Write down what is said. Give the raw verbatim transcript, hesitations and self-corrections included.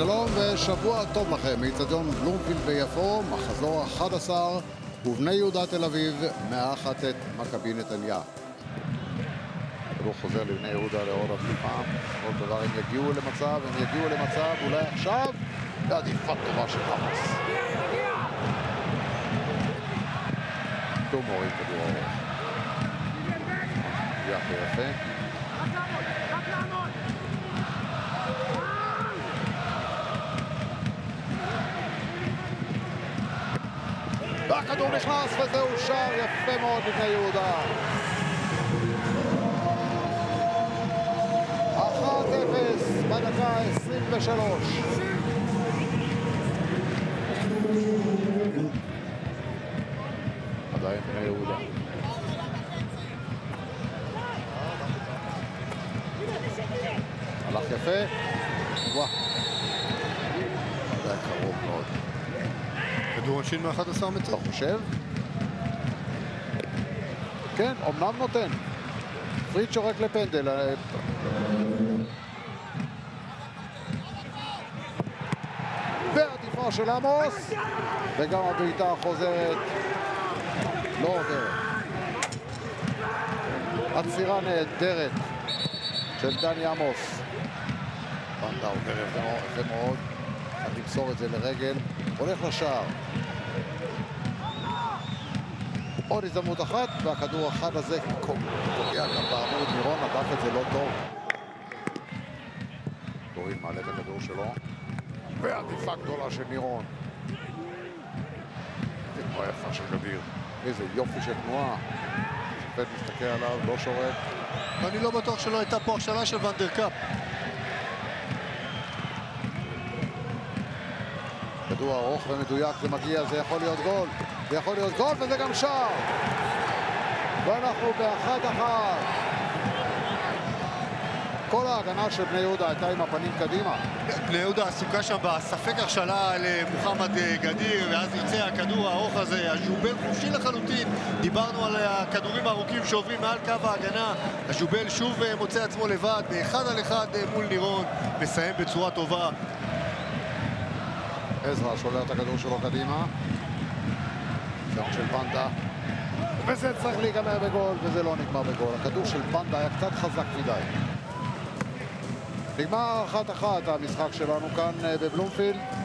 שלום ושבוע טוב לכם, מאצטדיון בלומפילד ביפו, מחזור אחד עשר, ובני יהודה תל אביב מארחת את מכבי נתניה. הכדור חוזר לבני יהודה לעוד התקופה, כל דבר הם יגיעו למצב, הם יגיעו למצב, אולי עכשיו, בעדיפה טובה של עמוס. טוב מוריד כדור ארוך. יפה יפה. והכדור נכנס וזהו שער יפה מאוד לבני יהודה. אחת אפס בדקה עשרים ושלוש. עדיין בני יהודה. הלך יפה. וואו. עדיין קרוב מאוד. כדור עונשין מ-אחד עשר מטר. אתה חושב? כן, אומנם נותן. פריד שורק לפנדל. והעדיפה של עמוס. וגם הבעיטה חוזרת. לא עוברת. עצירה נהדרת של דני עמוס. בנדה עובר יפה מאוד. צריך למסור את זה לרגל. הולך לשער. עוד הזדמנות אחת, והכדור אחד הזה פוגע גם בעמוד. נירון נדף את זה לא טוב. דורין מעלה את הכדור שלו. ועדיפה גדולה של נירון. זה תנועה יפה של גדיר. איזה יופי של תנועה. שופט מסתכל עליו, לא שורק. אני לא בטוח שלא הייתה פה הכשלה של ונדרקאפ. כדור ארוך ומדויק, זה מגיע, זה יכול להיות גול. זה יכול להיות גול וזה גם שער. ואנחנו באחת אחת. כל ההגנה של בני יהודה הייתה עם הפנים קדימה. בני יהודה עסוקה שם בספק הכשלה למוחמד גדיר, ואז יוצא הכדור הארוך הזה, הז'ובל חופשי לחלוטין. דיברנו על הכדורים הארוכים שעוברים מעל קו ההגנה. הז'ובל שוב מוצא עצמו לבד, באחד על אחד מול נירון, מסיים בצורה טובה. עזרא שולל את הכדור שלו קדימה. זמן של בנדה. וזה צריך להיגמר בגול, וזה לא נגמר בגול. הכדור של בנדה היה קצת חזק מדי. נגמר אחת אחת המשחק שלנו כאן בבלומפילד.